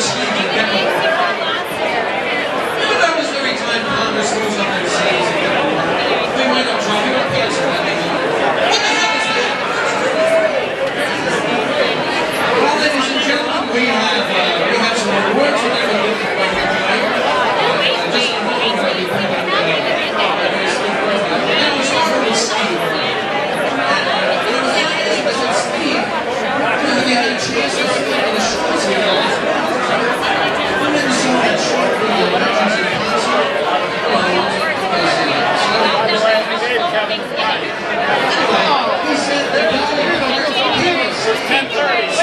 excuse to get them. You notice every time Congress goes up and says they wind up dropping our pants in that. What the hell is that? Well, ladies and gentlemen, we have some awards we're going to give tonight. Just a moment, we're going to be bringing we started with Steve. And it was Steve. He had a chance to see in the shorts here. I've never seen that short video. That's in concert. Anyway, he said that he was 10:30.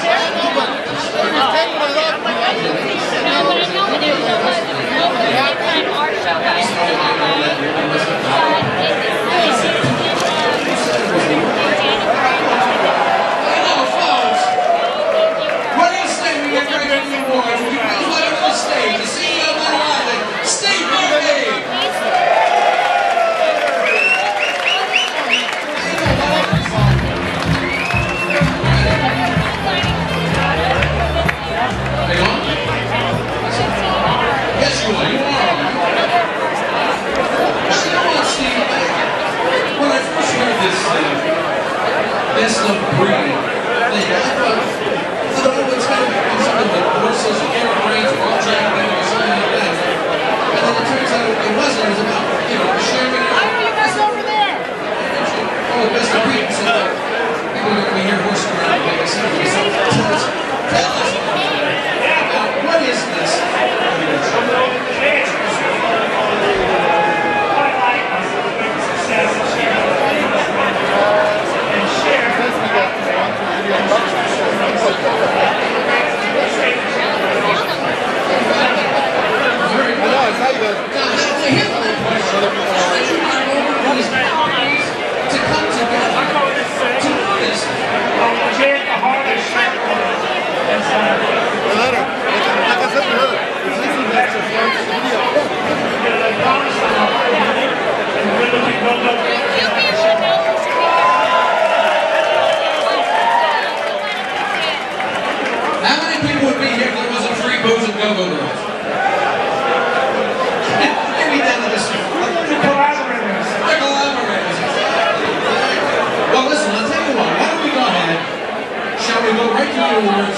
This little breeding thing. I thought it was going to be something like horses or airplanes or object or something like that. And then it turns out it wasn't. It was about, sharing. Why are you guys over there? Oh, Mr. Pete said people are going to be here horsing around like I said. Tell us about what is this? How many people would be here if there wasn't free booze and go-go girls? Maybe down to this one. They're collaborators. They're collaborators. Well, listen, I'll tell you what. Why don't we go ahead? Shall we go right to the awards?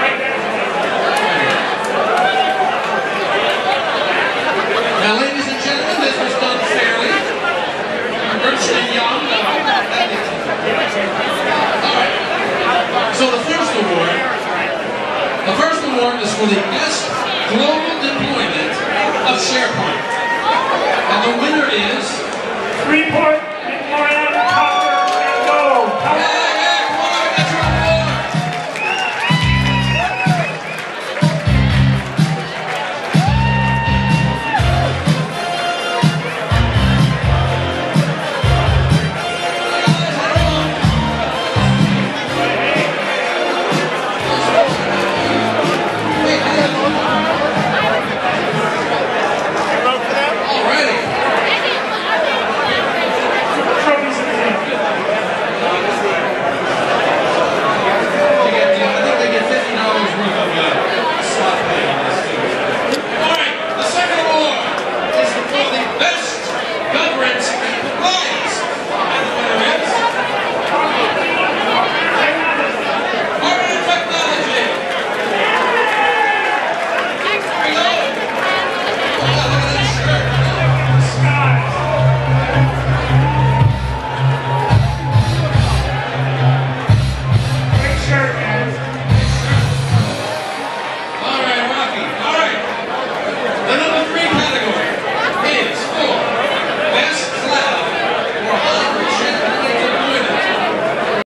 Now, ladies and gentlemen, this was done fairly. Virtually young. All right. So the first award is for the best global deployment of SharePoint. And the winner is...